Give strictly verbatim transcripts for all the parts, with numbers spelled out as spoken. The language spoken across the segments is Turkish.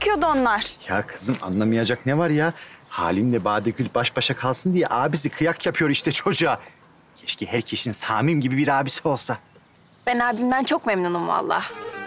yapıyordu onlar. Ya kızım anlamayacak ne var ya? Halimle Badegül baş başa kalsın diye abisi kıyak yapıyor işte çocuğa. Keşke herkesin Samim gibi bir abisi olsa. Ben abimden çok memnunum vallahi.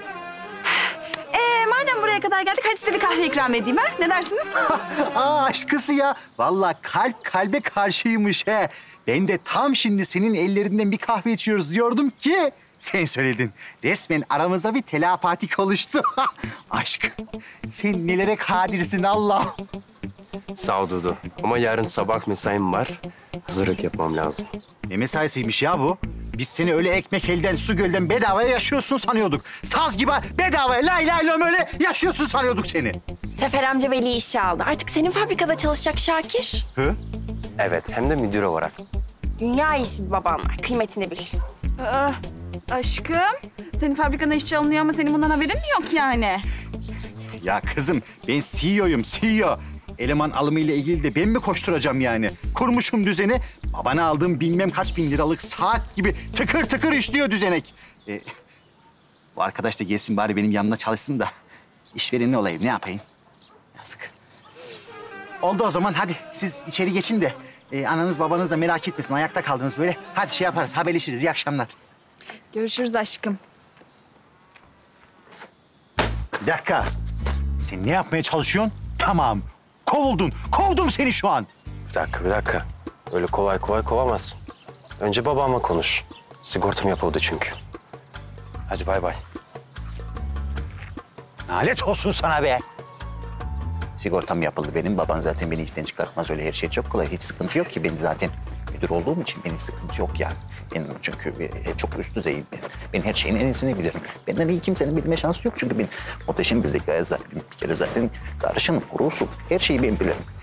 Ee, madem buraya kadar geldik, hadi size bir kahve ikram edeyim ha? Ne dersiniz? Aa aşkısı ya. Vallahi kalp kalbe karşıymış he. Ben de tam şimdi senin ellerinden bir kahve içiyoruz diyordum ki... Sen söyledin. Resmen aramızda bir telepatik oluştu. Aşk, sen nelere kadirsin Allah. Sağ ol Dudu. Ama yarın sabah mesaim var. Hazırlık yapmam lazım. Ne mesaisiymiş ya bu? Biz seni öyle ekmek elden, su gölden bedavaya yaşıyorsun sanıyorduk. Saz gibi bedavaya lay lay lom öyle yaşıyorsun sanıyorduk seni. Sefer amca Veli işe aldı. Artık senin fabrikada çalışacak Şakir. Hı? Evet, hem de müdür olarak. Dünya iyisi bir baban var. Kıymetini bil. Aa, aşkım, senin fabrikana işçi alınıyor ama senin bundan haberin mi yok yani? Ya kızım ben C E O'yum C E O. Eleman alımıyla ilgili de ben mi koşturacağım yani? Kurmuşum düzeni. Babana aldığım bilmem kaç bin liralık saat gibi tıkır tıkır işliyor düzenek. Ee, bu arkadaş da gelsin bari benim yanımda çalışsın da işverenli olayım ne yapayım? Yazık. Oldu o zaman hadi siz içeri geçin de e, ananız babanız da merak etmesin ayakta kaldınız böyle. Hadi şey yaparız haberleşiriz iyi akşamlar. Görüşürüz aşkım. Bir dakika. Sen ne yapmaya çalışıyorsun? Tamam. Kovuldun. Kovdum seni şu an. Bir dakika, bir dakika. Öyle kolay kolay kovamazsın. Önce babamla konuş. Sigortam yapıldı çünkü. Hadi bay bay. Lanet olsun sana be. Sigortam yapıldı benim. Baban zaten beni işten çıkartmaz. Öyle her şey çok kolay. Hiç sıkıntı yok ki. Ben zaten müdür olduğum için benim sıkıntı yok yani. Benim çünkü çok üst düzeyim. Ben her şeyin en iyisini bilirim. Benden iyi kimsenin bilme şansı yok. Çünkü ben muhteşem bir zekaya sahibim. Bir kere zaten sarışın, ruhsum. Her şeyi ben bilirim.